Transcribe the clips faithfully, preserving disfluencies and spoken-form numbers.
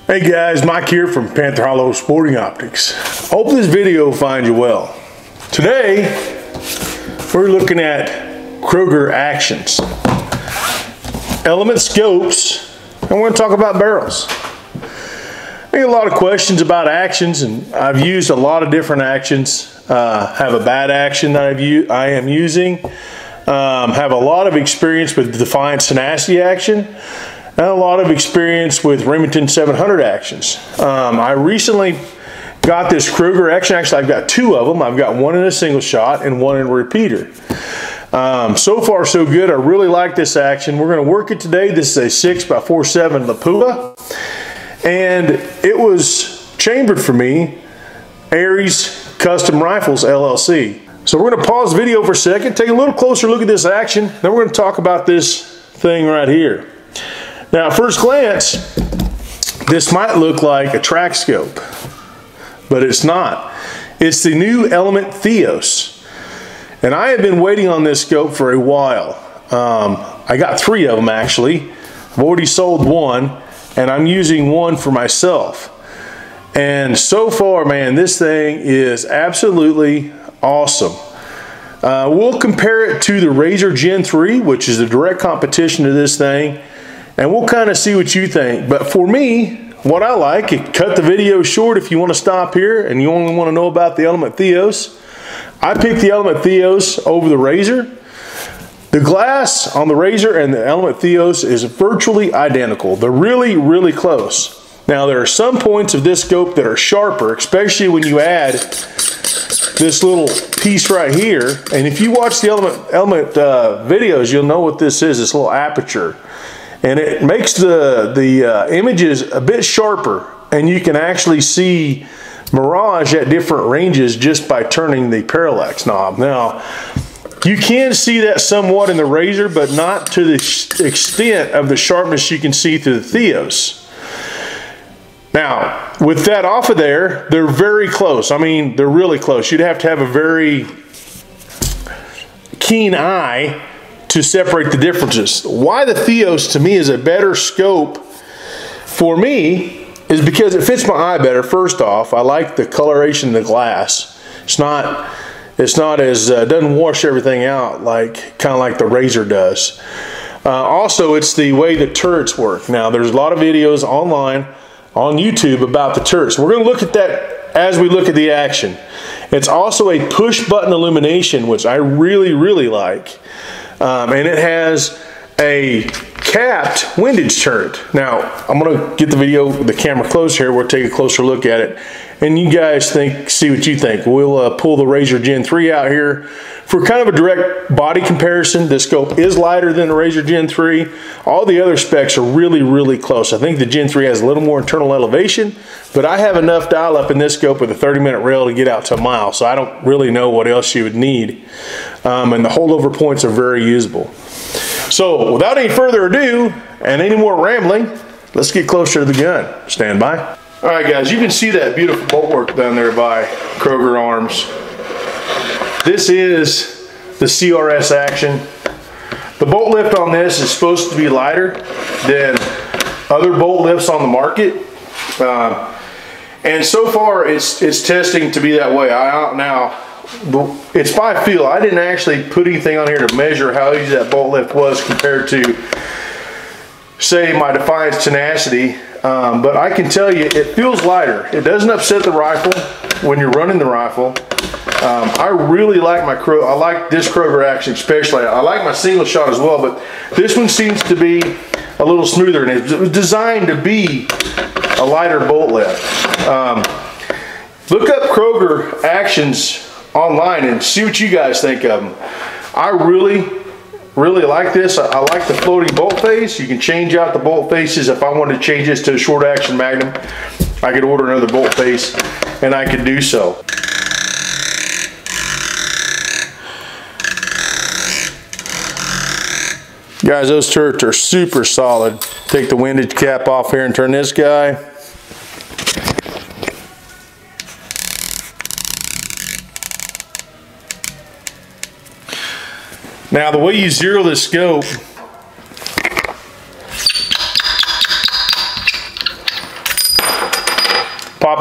Hey guys, Mike here from Panther Hollow Sporting Optics. Hope this video finds you well. Today, we're looking at Kauger actions, Element scopes, and we're going to talk about barrels. I get a lot of questions about actions, and I've used a lot of different actions. Uh, have a bad action that I've u I am using. Um, have a lot of experience with Defiance Tenacity action. And a lot of experience with Remington seven hundred actions. Um, I recently got this Kauger action. Actually, I've got two of them. I've got one in a single shot and one in a repeater. Um, so far, so good. I really like this action. We're going to work it today. This is a six by four seven Lapua. And it was chambered for me, Aries Custom Rifles, L L C. So we're going to pause the video for a second, take a little closer look at this action. Then we're going to talk about this thing right here. Now, at first glance, this might look like a track scope, but it's not. It's the new Element Theos. And I have been waiting on this scope for a while. Um, I got three of them actually. I've already sold one, and I'm using one for myself. And so far, man, this thing is absolutely awesome. Uh, we'll compare it to the Razor Gen three, which is a direct competition to this thing. And we'll kind of see what you think. But for me, what I like, cut the video short if you want to stop here and you only want to know about the Element Theos. I picked the Element Theos over the Razor. The glass on the Razor and the Element Theos is virtually identical. They're really, really close. Now, there are some points of this scope that are sharper, especially when you add this little piece right here. And if you watch the Element, Element uh, videos, you'll know what this is, this little aperture. And it makes the, the uh, images a bit sharper, and you can actually see mirage at different ranges just by turning the parallax knob. Now, you can see that somewhat in the Razor, but not to the extent of the sharpness you can see through the Theos. Now, with that off of there, they're very close. I mean, they're really close. You'd have to have a very keen eye to separate the differences. Why the Theos to me is a better scope for me is because it fits my eye better. First off, I like the coloration of the glass. It's not, it's not as, uh, doesn't wash everything out like, kind of like the Razor does. Uh, also, it's the way the turrets work. Now, there's a lot of videos online on YouTube about the turrets. We're gonna look at that as we look at the action. It's also a push button illumination, which I really, really like. Um, and it has a capped windage turret. Now, I'm gonna get the video, the camera close here. We'll take a closer look at it. And you guys think, see what you think. We'll uh, pull the Razor Gen three out here for kind of a direct body comparison. This scope is lighter than the Razor Gen three. All the other specs are really, really close. I think the Gen three has a little more internal elevation, but I have enough dial up in this scope with a thirty minute rail to get out to a mile, so I don't really know what else you would need. Um, and the holdover points are very usable. So without any further ado and any more rambling, let's get closer to the gun. Stand by. All right, guys, you can see that beautiful bolt work down there by Kauger Arms. This is the C R S action. The bolt lift on this is supposed to be lighter than other bolt lifts on the market. Um, and so far, it's, it's testing to be that way. I, now, it's by feel. I didn't actually put anything on here to measure how easy that bolt lift was compared to, say, my Defiance Tenacity. Um, but I can tell you, it feels lighter. It doesn't upset the rifle when you're running the rifle. Um, I really like my Kauger. I like this Kauger action especially. I like my single shot as well, but this one seems to be a little smoother, and it was designed to be a lighter bolt lift. Um, look up Kauger actions online and see what you guys think of them. I really, really like this. I, I like the floating bolt face. You can change out the bolt faces. If I wanted to change this to a short action Magnum, I could order another bolt face and I could do so. Guys, those turrets are super solid. Take the windage cap off here and turn this guy. Now, the way you zero this scope,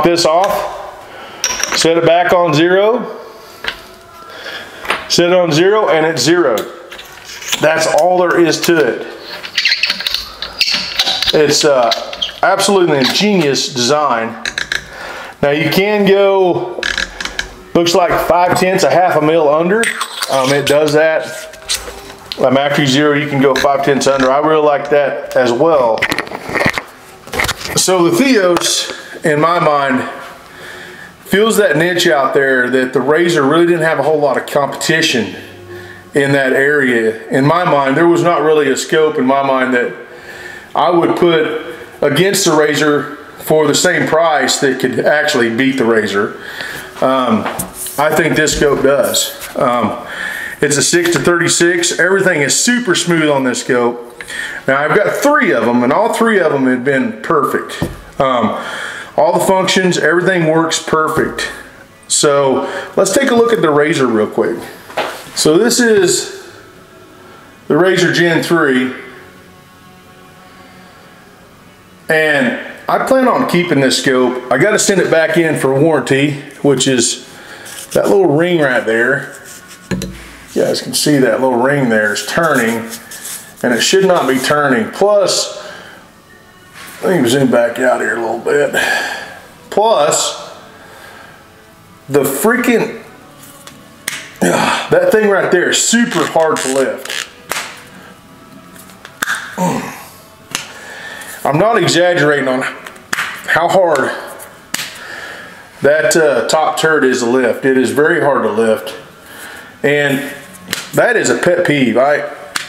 this off, set it back on zero, set it on zero, and it's zeroed. That's all there is to it. It's uh, absolutely ingenious design. Now you can go, looks like five tenths, a half a mil under. Um, it does that. Um, after you zero, you can go five tenths under. I really like that as well. So the Theos, in my mind, fills that niche out there that the Razor really didn't have a whole lot of competition in that area. In my mind, there was not really a scope in my mind that I would put against the Razor for the same price that could actually beat the Razor. Um, I think this scope does. Um, It's a six to thirty-six. Everything is super smooth on this scope. Now I've got three of them, and all three of them have been perfect. Um, all the functions, everything works perfect. So let's take a look at the Razor real quick. So this is the Razor Gen three. And I plan on keeping this scope. I got to send it back in for warranty, which is that little ring right there. You guys can see that little ring there is turning, and it should not be turning. Plus, let me zoom back out here a little bit. Plus, the freaking, uh, that thing right there is super hard to lift. I'm not exaggerating on how hard that uh, top turret is to lift. It is very hard to lift. And that is a pet peeve. I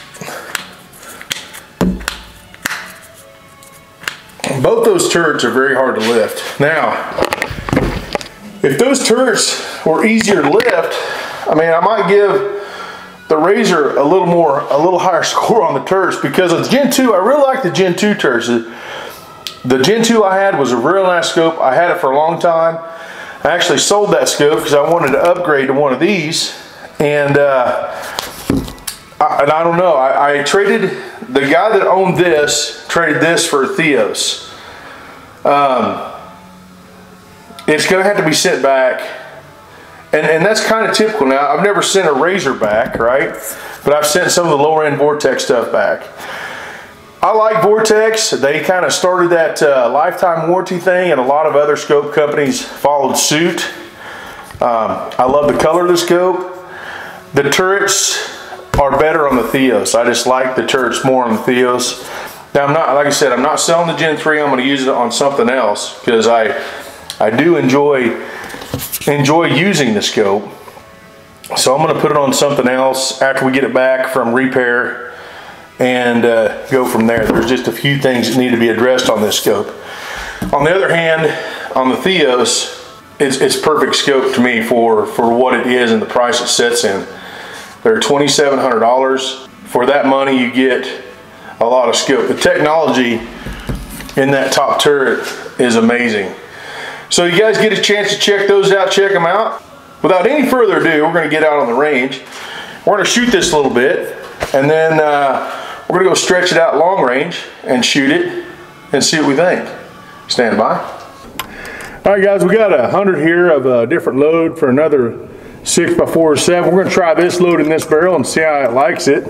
both those turrets are very hard to lift. Now, if those turrets were easier to lift, I mean, I might give the Razor a little more, a little higher score on the turrets, because of the Gen two, I really like the Gen two turrets. The Gen two I had was a real nice scope. I had it for a long time. I actually sold that scope because I wanted to upgrade to one of these. And, uh, I, and I don't know, I, I traded, the guy that owned this, traded this for Theos. Um, it's going to have to be sent back. And, and that's kind of typical now. I've never sent a Razor back, right? But I've sent some of the lower end Vortex stuff back. I like Vortex. They kind of started that uh, lifetime warranty thing, and a lot of other scope companies followed suit. Um, I love the color of the scope. The turrets are better on the Theos. I just like the turrets more on the Theos. Now I'm not, like I said, I'm not selling the Gen three. I'm going to use it on something else because I, I do enjoy, enjoy using the scope. So I'm going to put it on something else after we get it back from repair and uh, go from there. There's just a few things that need to be addressed on this scope. On the other hand, on the Theos, it's, it's perfect scope to me for, for what it is and the price it sets in. They're twenty-seven hundred dollars. For that money, you get a lot of scope. The technology in that top turret is amazing. So you guys get a chance to check those out, check them out. Without any further ado, we're going to get out on the range. We're going to shoot this a little bit, and then uh, we're going to go stretch it out long range and shoot it and see what we think. Stand by. All right, guys, we got a hundred here of a different load for another six by four or seven. We're going to try this load in this barrel and see how it likes it.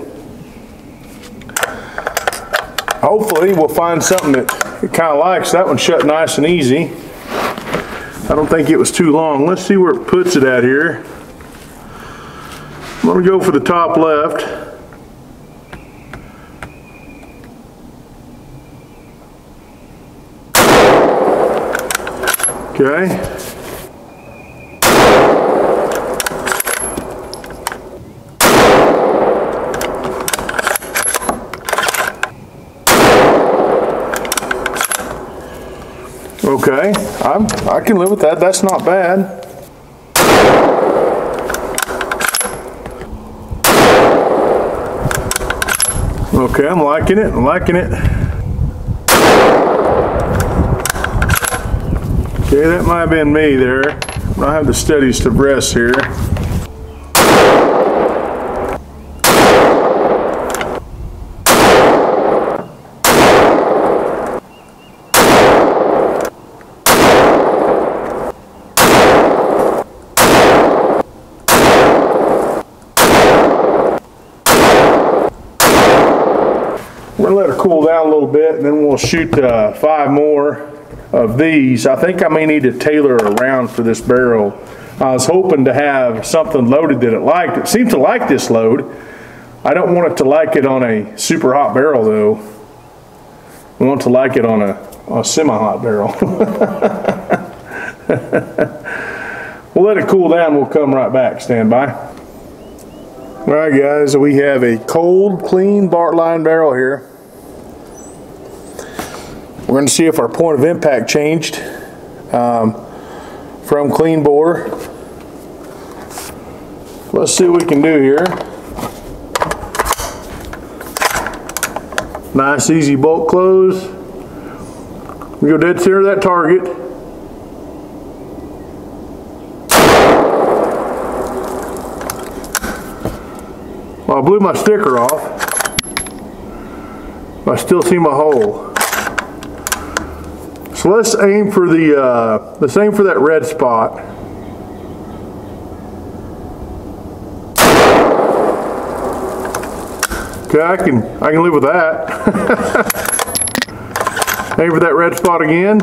Hopefully we'll find something that it kind of likes. That one shut nice and easy. I don't think it was too long. Let's see where it puts it at here. I'm going to go for the top left. Okay. Okay, I'm, I can live with that. That's not bad. Okay, I'm liking it. I'm liking it. Okay, that might have been me there. I have the steadiest of breaths here. gonna let her cool down a little bit, and then we'll shoot uh, five more of these. I think I may need to tailor around for this barrel. I was hoping to have something loaded that it liked. It seems to like this load. I don't want it to like it on a super hot barrel though. I want it to like it on a, on a semi-hot barrel. We'll let it cool down, we'll come right back. Stand by. All right guys, we have a cold, clean Bartline barrel here. We're going to see if our point of impact changed um, from clean bore. Let's see what we can do here. Nice easy bolt close. We go dead center of that target. Well, I blew my sticker off. I still see my hole. So let's aim for the uh, let's aim for that red spot. Okay, I can I can live with that. Aim for that red spot again.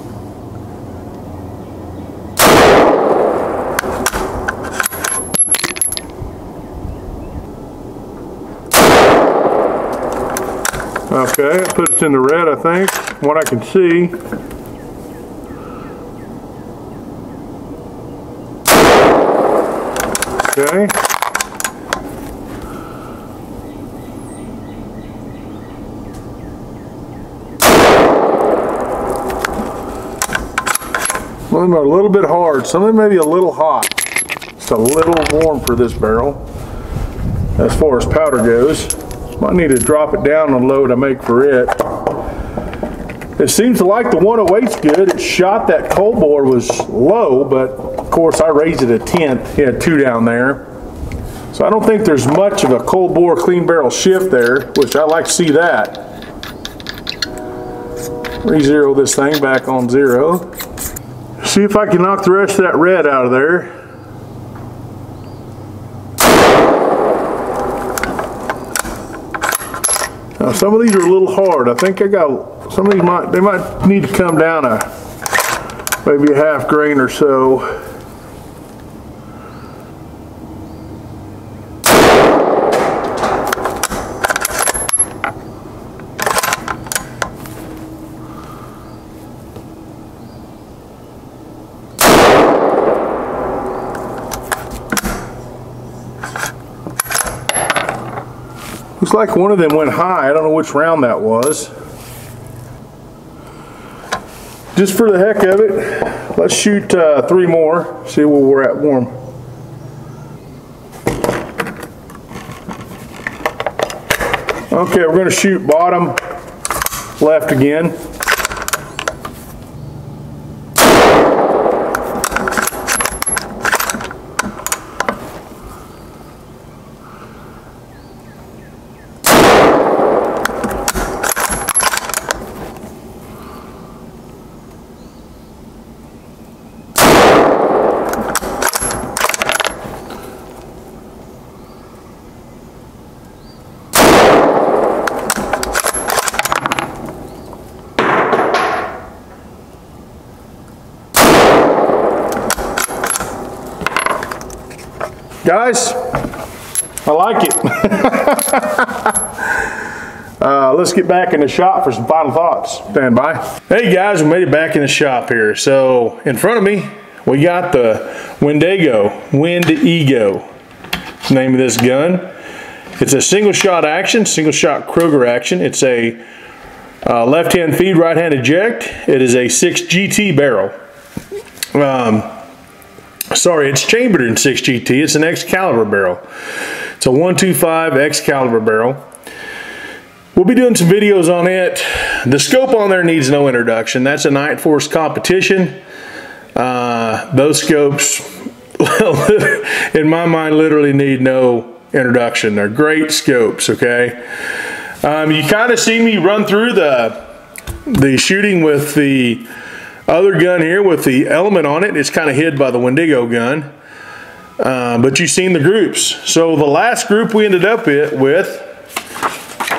Okay, it puts us in the red, I think, from what I can see. Okay. Some of them are a little bit hard, some of them may be a little hot. It's a little warm for this barrel as far as powder goes. Might need to drop it down on the load I make for it. It seems to like the one oh eight's good. It shot that cold bore was low, but of course I raised it a tenth. He had two down there. So I don't think there's much of a cold bore clean barrel shift there, which I like to see that. Re-zero this thing back on zero. See if I can knock the rest of that red out of there. Now some of these are a little hard. I think I got, some of these might, they might need to come down a, maybe a half grain or so. Looks like one of them went high. I don't know which round that was. Just for the heck of it, let's shoot uh, three more, see where we're at warm. Okay, we're going to shoot bottom left again. Guys, I like it. uh, let's get back in the shop for some final thoughts. Stand by. Hey guys, we made it back in the shop here. So in front of me, we got the Wendigo, Wendigo. That's the name of this gun. It's a single shot action, single shot Kauger action. It's a uh, left hand feed, right hand eject. It is a six G T barrel. Um, Sorry, it's chambered in six G T. It's an Excalibur barrel. It's a one twenty-five Excalibur barrel. We'll be doing some videos on it. The scope on there needs no introduction. That's a Night Force competition. Uh, those scopes, in my mind, literally need no introduction. They're great scopes, okay? Um, you kind of see me run through the, the shooting with the other gun here with the Element on it. It's kind of hid by the Wendigo gun. Uh, but you've seen the groups. So the last group we ended up with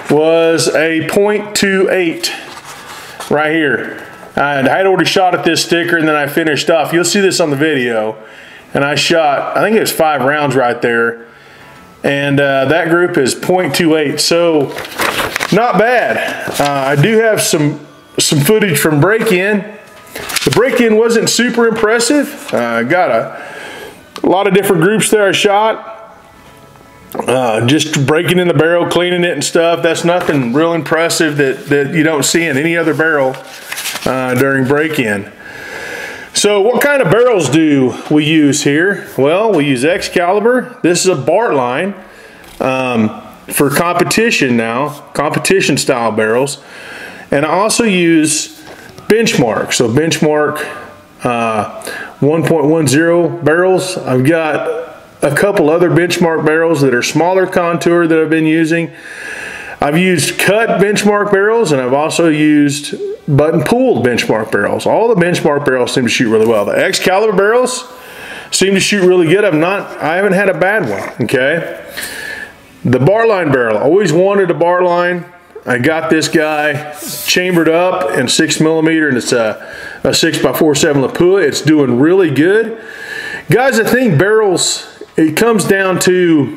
was a point two eight right here. I had already shot at this sticker and then I finished off. You'll see this on the video. And I shot, I think it was five rounds right there. And uh, that group is point two eight, so not bad. Uh, I do have some, some footage from break-in. The break-in wasn't super impressive. I uh, got a, a lot of different groups there I shot. Uh, just breaking in the barrel, cleaning it and stuff. That's nothing real impressive that, that you don't see in any other barrel uh, during break-in. So what kind of barrels do we use here? Well, we use Excalibur. This is a Bart line um, for competition now, competition style barrels. And I also use Benchmark. So Benchmark uh, one point one zero barrels. I've got a couple other Benchmark barrels that are smaller contour that I've been using. I've used cut Benchmark barrels, and I've also used button pulled Benchmark barrels. All the Benchmark barrels seem to shoot really well. The Excalibur barrels seem to shoot really good. I've not, I haven't had a bad one, okay? The Bart line barrel, always wanted a Bart line. I got this guy chambered up in six millimeter, and it's a, a six by four seven Lapua. It's doing really good. Guys, I think barrels, it comes down to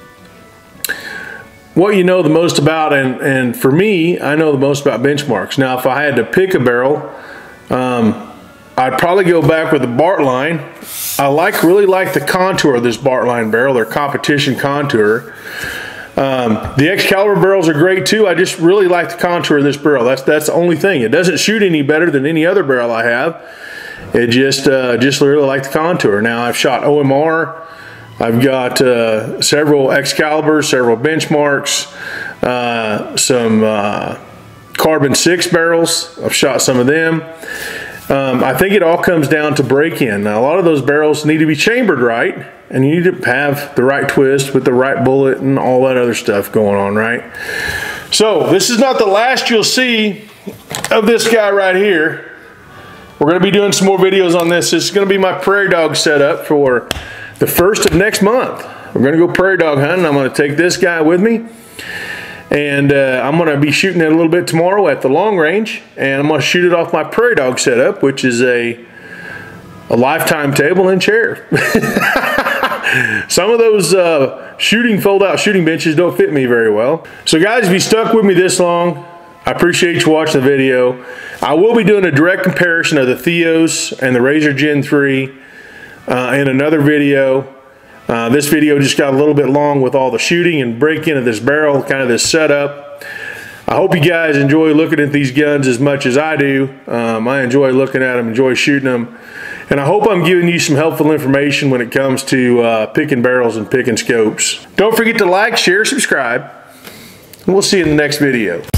what you know the most about, and, and for me, I know the most about Benchmarks. Now, if I had to pick a barrel, um, I'd probably go back with the Bart line. I like, really like the contour of this Bart line barrel, their competition contour. Um, the Excalibur barrels are great too. I just really like the contour of this barrel. That's that's the only thing. It doesn't shoot any better than any other barrel I have. It just uh, just really like the contour. Now, I've shot O M R. I've got uh, several Excaliburs, several Benchmarks, uh, some uh, carbon six barrels. I've shot some of them. Um, I think it all comes down to break-in. Now, a lot of those barrels need to be chambered right, and you need to have the right twist with the right bullet and all that other stuff going on, right? So this is not the last you'll see of this guy right here. We're going to be doing some more videos on this. This is going to be my prairie dog setup for the first of next month. We're going to go prairie dog hunting. I'm going to take this guy with me, and uh, I'm going to be shooting it a little bit tomorrow at the long range, and I'm going to shoot it off my prairie dog setup, which is a a lifetime table and chair. Some of those uh, shooting fold-out shooting benches don't fit me very well. So guys, if you stuck with me this long, I appreciate you watching the video. I will be doing a direct comparison of the Theos and the Razor Gen three uh, in another video. Uh, this video just got a little bit long with all the shooting and break-in of this barrel, kind of this setup. I hope you guys enjoy looking at these guns as much as I do. Um, I enjoy looking at them, enjoy shooting them. And I hope I'm giving you some helpful information when it comes to uh, picking barrels and picking scopes. Don't forget to like, share, subscribe, and we'll see you in the next video.